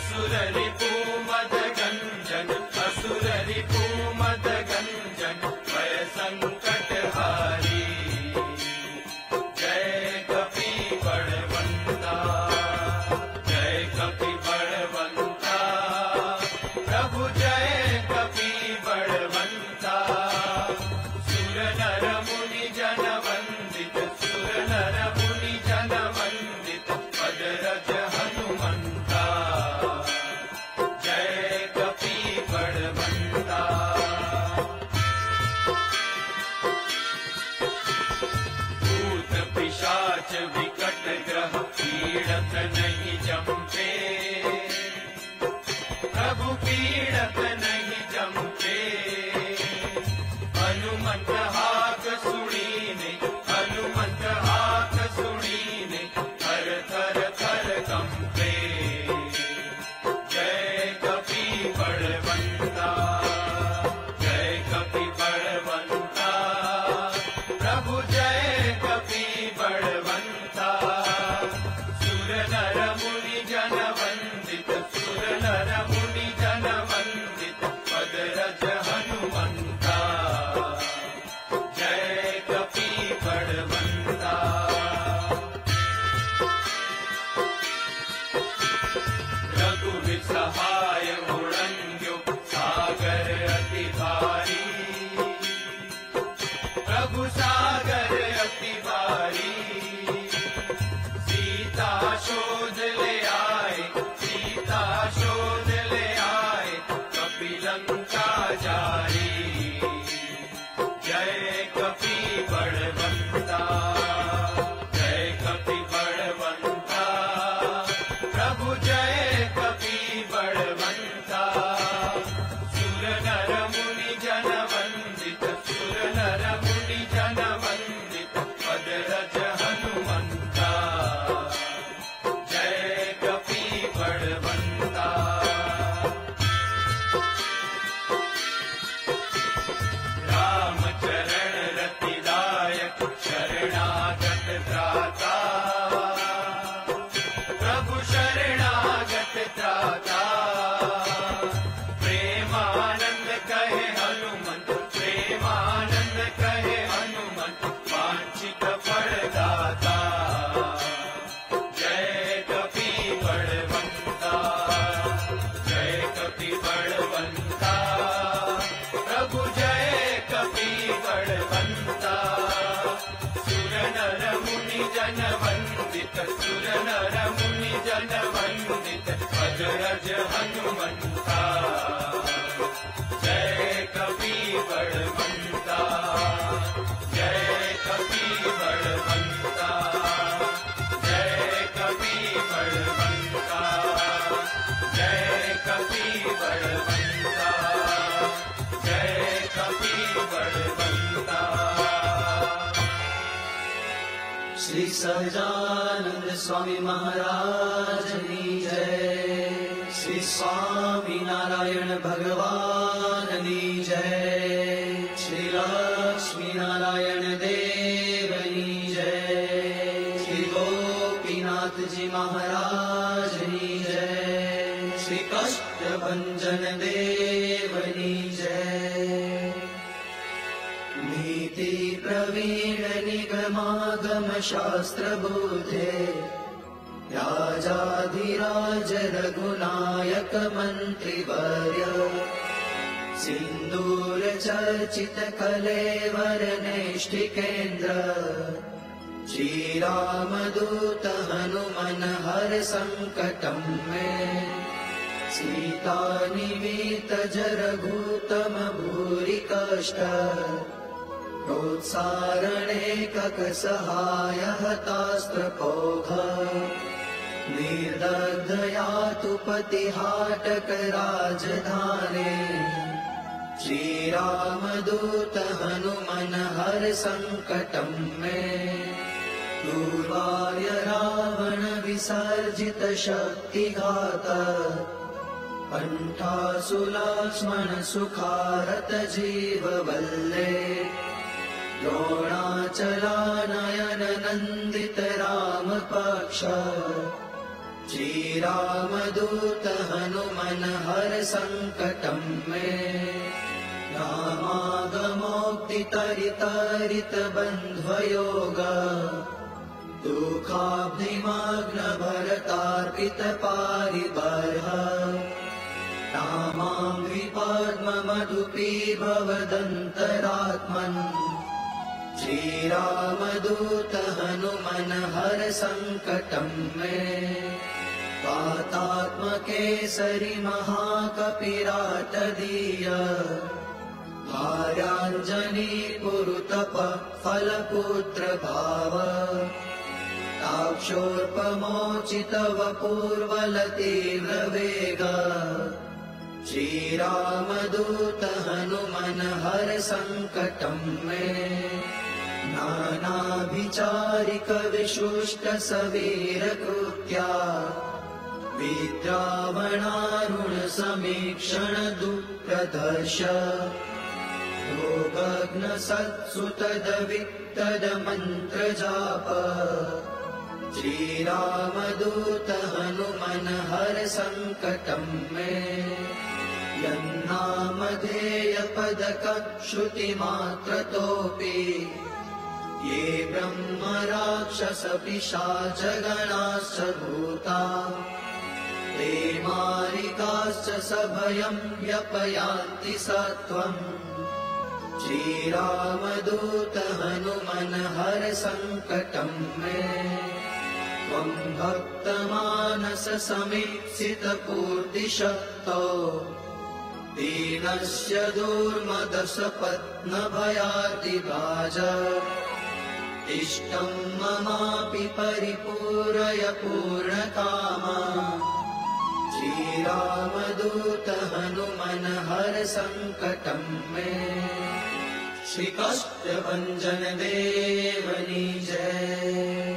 असुर रिपु मद गंजन असुर रिपु मद गंजन भय संकट हारी जय कपि बड़वंता जय कपि बड़वंता प्रभु जय कपि बड़वंता सुर नर मुनि जन वंदित सुर नर मुनि जन वंदित पदरज हनुमंता जय कपि बड़वंता भूत पिशाच विकट ग्रह पीड़त नहीं जमते प्रभु पीड़त नहीं जमते हनुमंत हाक सुनीने हनुमंत हाक सुनीने थर थर थर कंपे जय कपि बड़वंता जय कपि बड़वंता प्रभु जय कपि बड़वंता सुर नर मुनि जन वंदित सुर नर मुनि जन वंदित पदरज हनुमंता जय कपि बड़वंता रघुवीर सहाय उड़ंग्यो सागर अति भारी प्रभु सागर अति भारी सीता शोध ले आए सीता शोध ले आए कपि लंका जारी जय कपि बड़वंता जय कपि बड़वंता प्रभु जय कपि बड़वंता सुर नर मुनि जन वंदित सुर नर मुनि जन वंदित पदरज हनुमंता जय कपि बड़वंता राम चरण रति दायक शरणागत त्राता प्रभु शरणागत त्राता प्रेमानंद कहे हनुमंत प्रेमानंद कहे हनुमंत वांछित फलदाता जय कपि बड़वंता जय कपि बड़वंता प्रभु जय कपि बड़वंता सुर नर मुनि जन वंदित सुर नर मुनि जन वंदित अजरज हनुमंता जय कपि बड़वंता जय कपि बड़वंता जय कपि बड़वंता जय कपि बड़वंता जय कपि बड़वंता श्री सहजानंद स्वामी महाराज की जय श्री स्वामी नारायण भगवान की जय श्री लक्ष्मी नारायण देव की जय श्री गोपीनाथ जी महाराज की जय श्री कष्टभंजन देव की जय नीति प्रवीण निगमागम शास्त्र बोधे राजाधिराज रघुनायक मंत्री वर्य सिंदूर चर्चित कलेवर नैष्ठिकेन्द्र श्री राम दूत हनुमन हर संकटं मे सीता निवीत जरघूतम भूरि कष्ट प्रोत्सारणे ककसहाय हतास्त्रपोघ निर्दग्धया तु पतिहाटक राजधाने श्रीरामदूत हनुमन हर संकटं मे दूर्वार्य रावण विसर्जित शक्तिघात कंठासुलक्ष्मण सुखारत जीव वल्ले द्रोणाचलानयन नंदित राम पक्ष श्रीरामदूत हर संकटं मे नामागमोक्तितरितरितबन्ध्वयोग दुःखाब्धिमग्नभरतार्पितपारिबर्ह नामाङ्घ्रिपद्ममधुपीभवदन्तरात्मन् श्रीरामदूत हनुमन हर संकटं मे वातात्मकेसरि महाकपिराटदीय भार्याञ्जनी पुरुतप फलपुत्र भाव ताक्षोर्पमोचितव पूर्वलतीव्रवेग श्रीरामदूत हनुमन हर संकटं मे नानाभिचारिक विशुष्ट सवीरकृत्या विद्रावणारुण समीक्षण दुःप्रदर्श भोगग्न सत्सुतदवित्तद मन्त्रजाप श्रीरामदूत हनुमन हर संकटं मे यन्नामधेयपदक श्रुतिमात्रतोऽपि ये ब्रह्म राक्षस पिशाचगणाश्च भूता ते मारिकाश्च सभयं व्यपयान्ति सत्वम् श्रीरामदूत हनुमन हर संकटं मे त्वं भक्तमानस समीप्सितपूर्तिशक्तो दीनस्य दुर्मदसपत्नभयातिभाज इष्टं ममापि परिपूरय पूर्णकामा श्रीरामदूत हनुमन हर संकटं मे श्री काष्ठभञ्जन देवनी जय।